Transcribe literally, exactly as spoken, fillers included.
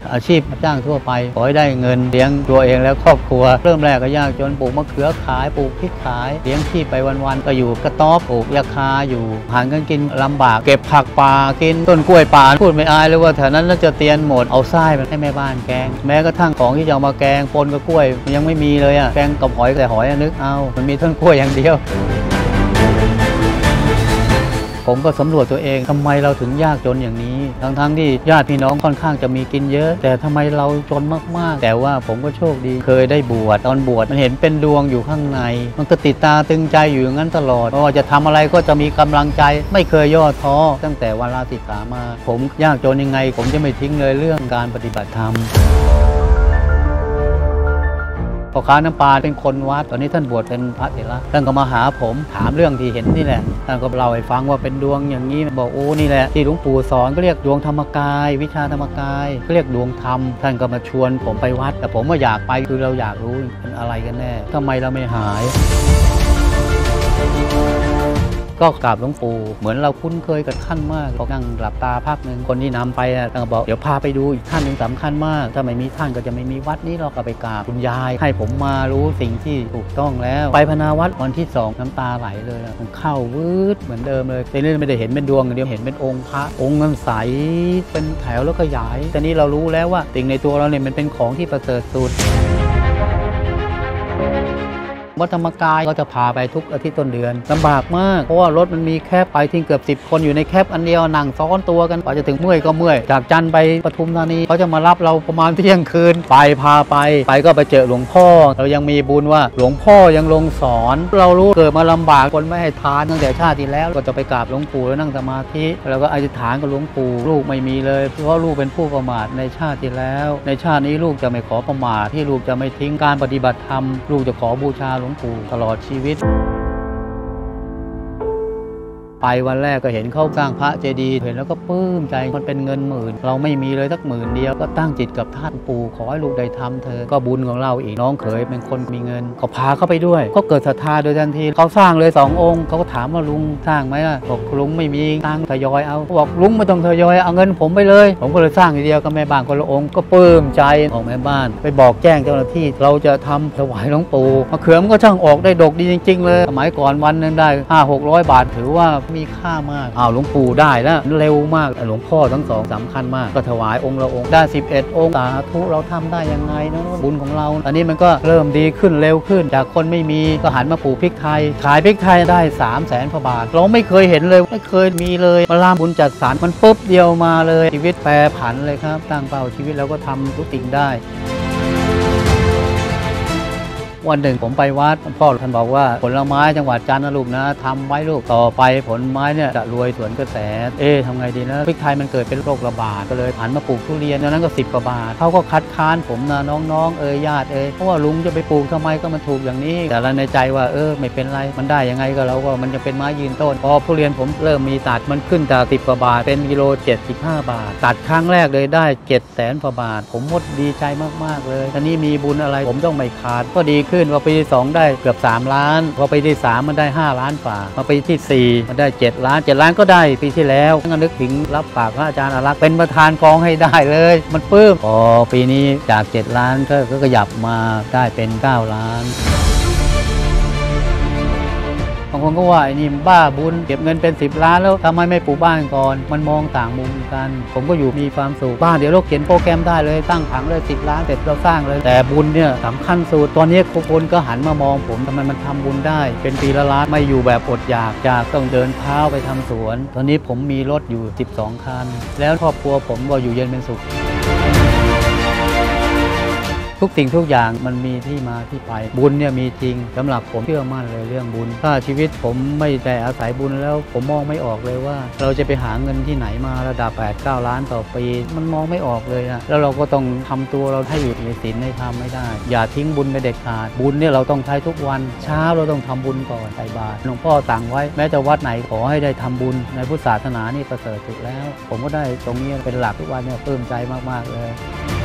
อาชีพจ้างทั่วไปขอให้ได้เงินเลี้ยงตัวเองและครอบครัวเริ่มแรกก็ยากจนปลูกมะเขือขายปลูกพริกขายเลี้ยงชีพไปวันๆก็อยู่กระต๊อบปลูกยาคาอยู่หาเงินกินลำบากเก็บผักป่ากินต้นกล้วยป่าพูดไม่อายเลยว่าแถวนั้นน่าจะเตียนหมดเอาไส้ไปให้แม่บ้านแกงแม้กระทั่งของที่จะเอามาแกงปนกับกล้วยยังไม่มีเลยอ่ะแกงกับหอยแต่หอยนึกเอามันมีต้นกล้วยอย่างเดียวผมก็สำรวจตัวเองทำไมเราถึงยากจนอย่างนี้ทั้งๆที่ญาติพี่น้องค่อนข้างจะมีกินเยอะแต่ทำไมเราจนมากๆแต่ว่าผมก็โชคดีเคยได้บวชตอนบวชมันเห็นเป็นดวงอยู่ข้างในมันก็ติดตาตึงใจอยู่อย่างนั้นตลอดเพราะว่าจะทำอะไรก็จะมีกำลังใจไม่เคยย่อท้อตั้งแต่วันลาสิกขามาผมยากจนยังไงผมจะไม่ทิ้งเลยเรื่องการปฏิบัติธรรมพ่อค้าน้ำปลาเป็นคนวัดตอนนี้ท่านบวชเป็นพระเถระท่านก็มาหาผมถามเรื่องที่เห็นนี่แหละท่านก็เล่าให้ฟังว่าเป็นดวงอย่างนี้บอกโอ้นี่แหละที่หลวงปู่สอนก็เรียกดวงธรรมกายวิชาธรรมกายก็เรียกดวงธรรมท่านก็มาชวนผมไปวัดแต่ผมก็อยากไปคือเราอยากรู้เป็นอะไรกันแน่ทำไมเราไม่หายก็กราบหลวงปู่เหมือนเราคุ้นเคยกับท่านมากพอนั่งหลับตาพักหนึ่งคนที่นำไปท่านก็บอกเดี๋ยวพาไปดูอีกท่านหนึ่งสำคัญมากถ้าไม่มีท่านก็จะไม่มีวัดนี้เราก็ไปกราบคุณยายให้ผมมารู้สิ่งที่ถูกต้องแล้วไปพนาวัดวันที่สองน้ำตาไหลเลยมันเข้าวืดเหมือนเดิมเลยแต่นี่ไม่ได้เห็นเป็นดวงเดียวเห็นเป็นองค์พระองค์นั้นใสเป็นแถวแล้วก็ใหญ่แต่นี้เรารู้แล้วว่าสิ่งในตัวเราเนี่ยมันเป็นของที่ประเสริฐสุดวัดธรรมกายก็จะพาไปทุกอาทิตย์ต้นเดือนลำบากมากเพราะว่ารถมันมีแคบไปทิ้งเกือบสิบคนอยู่ในแคบอันเดียวนั่งซ้อนตัวกันกว่าจะถึงเมื่อยก็เมื่อยจากจันทร์ไปปทุมธานีเขาจะมารับเราประมาณเที่ยงคืนไปพาไปไปก็ไปเจอหลวงพ่อเรายังมีบุญว่าหลวงพ่อยังลงสอนเรารู้เกิดมาลำบากคนไม่ให้ทานตั้งแต่ชาติที่แล้วก็จะไปกราบหลวงปู่แล้วนั่งสมาธิแล้วก็อธิษฐานกับหลวงปู่ลูกไม่มีเลยเพราะลูกเป็นผู้ประมาทในชาติที่แล้วในชาตินี้ลูกจะไม่ขอประมาทที่ลูกจะไม่ทิ้งการปฏิบัติธรรมลูกจะขอบูชาหลวงปู่ตลอดชีวิตไปวันแรกก็เห็นเขาสร้างพระเจดีย์เห็นแล้วก็ปลื้มใจมันเป็นเงินหมื่นเราไม่มีเลยสักหมื่นเดียวก็ตั้งจิตกับท่านปู่ขอให้ลูกได้ทำเธอก็บุญของเราอีกน้องเขยเป็นคนมีเงินก็พาเข้าไปด้วยก็เกิดศรัทธาโดยทันทีเขาสร้างเลยสององค์เขาก็ถามว่าลุงสร้างไหมล่ะบอกลุงไม่มีตังค์ทยอยเอาบอกลุงไม่ต้องทยอยเอาเงินผมไปเลยผมก็เลยสร้างทีเดียวกับแม่บ้านคนละองค์ก็ปลื้มใจออกแม่บ้านไปบอกแจ้งเจ้าหน้าที่เราจะทำถวายหลวงปู่มะเขือมันก็ช่างออกได้ดกดีจริงๆเลยสมัยก่อนวันนึงได้ห้าหกร้อยบาทถือว่ามีค่ามากอ้าวหลวงปู่ได้แล้วเร็วมากหลวงพ่อทั้งสองสำคัญมากก็ถวายองค์ละองค์ได้สิบเอ็ดองค์สาธุเราทำได้ยังไงเนาะบุญของเราอันนี้มันก็เริ่มดีขึ้นเร็วขึ้นจากคนไม่มีก็หันมาปลูกพริกไทยขายพริกไทยได้สามแสนกว่าบาทเราไม่เคยเห็นเลยไม่เคยมีเลยมาล่าบุญจัดสรรมันปุ๊บเดียวมาเลยชีวิตแปรผันเลยครับตั้งเป้าชีวิตแล้วก็ทำทุกสิ่งได้วันหนึ่งผมไปวัดพ่อท่านบอกว่าผลไม้จังหวัดจันทร์นะลูกนะทำไว้ลูกต่อไปผลไม้เนี่ยจะรวยสวนกระแสเอ๊ะทำไงดีนะพริกไทยมันเกิดเป็นโรคระบาดก็เลยหันมาปลูกทุเรียนตอนนั้นก็สิบกว่าบาทเขาก็คัดค้านผมนะน้องๆเอ่ยญาติเอ่ยเพราะว่าลุงจะไปปลูกทำไมก็มันถูกอย่างนี้แต่ละในใจว่าเออไม่เป็นไรมันได้ยังไงก็เราก็มันจะเป็นไม้ยืนต้นพอทุเรียนผมเริ่มมีตัดมันขึ้นจากสิบกว่าบาทเป็นกิโลเจ็ดสิบห้าบาทตัดครั้งแรกเลยได้เจ็ดแสนกว่าบาทผมหมดดีใจมากๆเลยตอนนี้มีบุญอะไรผมต้องไม่ขาดก็ดีขึ้นว่าปีที่สองได้เกือบสามล้านพอปีที่สามมันได้ห้าล้านกว่าพอปีที่สี่มันได้เจ็ดล้านเจ็ดล้านก็ได้ปีที่แล้วก็นึกถึงรับปากพระอาจารย์อารักษ์เป็นประธานกองให้ได้เลยมันปลื้มพอปีนี้จากเจ็ดล้านก็ขยับมาได้เป็นเก้าล้านบางคนก็ว่าไอ้นี่บ้าบุญเก็บเงินเป็นสิบล้านแล้วทำไมไม่ปลูกบ้านก่อนมันมองต่างมุมกันผมก็อยู่มีความสุขบ้านเดี๋ยวเราเขียนโปรแกรมได้เลยตั้งผังเลยสิบล้านเสร็จเราสร้างเลยแต่บุญเนี่ยสำคัญสุดตอนนี้คนก็หันมามองผมทำไมมันทำบุญได้เป็นปีละล้านไม่อยู่แบบอดอยากจากต้องเดินเท้าไปทำสวนตอนนี้ผมมีรถอยู่สิบสองคันแล้วครอบครัวผมก็อยู่เย็นเป็นสุขทุกสิ่งทุกอย่างมันมีที่มาที่ไปบุญเนี่ยมีจริงสำหรับผมเชื่อมั่นเลยเรื่องบุญถ้าชีวิตผมไม่ได้อาศัยบุญแล้วผมมองไม่ออกเลยว่าเราจะไปหาเงินที่ไหนมาระดับ แปดเก้า ล้านต่อปีมันมองไม่ออกเลยนะแล้วเราก็ต้องทำตัวเราให้อยู่ในศีลในธรรมไม่ได้อย่าทิ้งบุญไปเด็ดขาดบุญเนี่ยเราต้องใช้ทุกวันเช้าเราต้องทำบุญก่อนใส่บาตรหลวงพ่อสั่งไว้แม้จะวัดไหนขอให้ได้ทำบุญในพุทธศาสนานี่ประเสริฐสุดแล้วผมก็ได้ตรงนี้เป็นหลักทุกวันเนี่ยปลื้มใจมากๆเลย